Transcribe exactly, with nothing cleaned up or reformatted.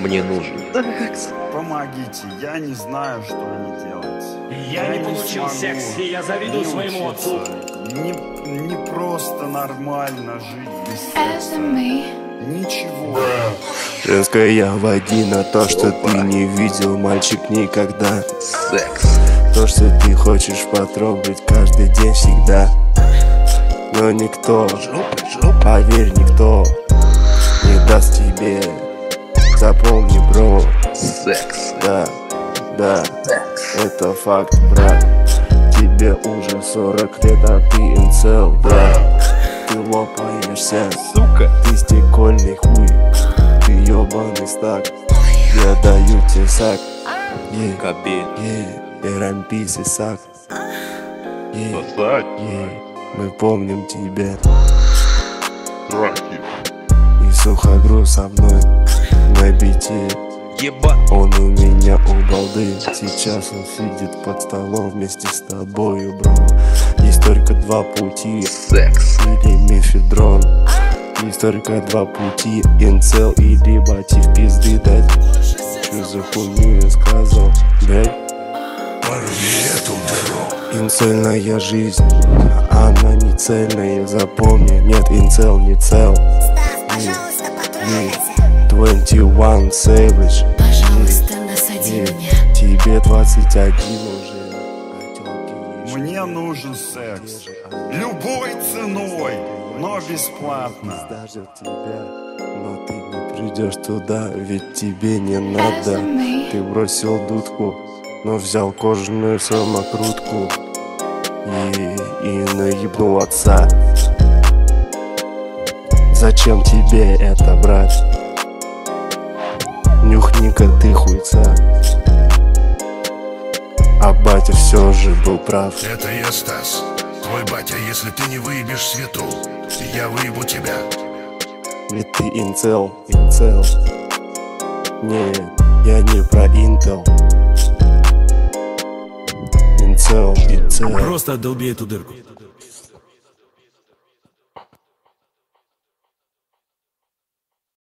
мне нужен секс. Помогите, я не знаю, что мне делать. Я, я не получил секс, и я завидую своему отцу. Не, не просто нормально жить без секса. Ничего. Женская вагина, то, что ты не видел, мальчик, никогда. Секс. То, что ты хочешь потрогать каждый день всегда. Но никто, поверь, никто не даст тебе. Запомни, бро. Секс. Да, да, это факт, брат. Тебе уже сорок лет, а ты инцел, брат. Ты лопаешься, сука. Ты стекольный хуй, ты ёбаный стак. Я даю тебе сак. Yeah, Кабель. yeah, эрампис и сак. Yeah, Сосать. yeah, мы помним тебя. Драки. И сухогруз со мной на бите. Еба. Он у меня у балды. Сейчас он сидит под столом вместе с тобою, бро. Есть только два пути: секс или мефедрон. Есть только два пути: инцел или бати в пизды дать. Чё за хуйню я сказал, блядь? Порви эту дыру. Инцельная жизнь, она не цельная, запомни. Нет, инцел не цел. Пожалуйста, потрогайся. двадцать один Savage. Пожалуйста, насади меня. Тебе двадцать один уже. Мне нужен секс. Любой ценой, но бесплатно. Даже тебя, но ты не придешь туда, ведь тебе не надо. Ты бросил дудку, но взял кожаную самокрутку и, и наебнул отца. Зачем тебе это, брат? Нюхни-ка ты хуйца. А батя все же был прав. Это я, Стас, твой батя. Если ты не выебешь свету, я выебу тебя. Ведь ты инцел, инцел. Не, я не про интел. Инцел, инцел. Просто долби эту дырку.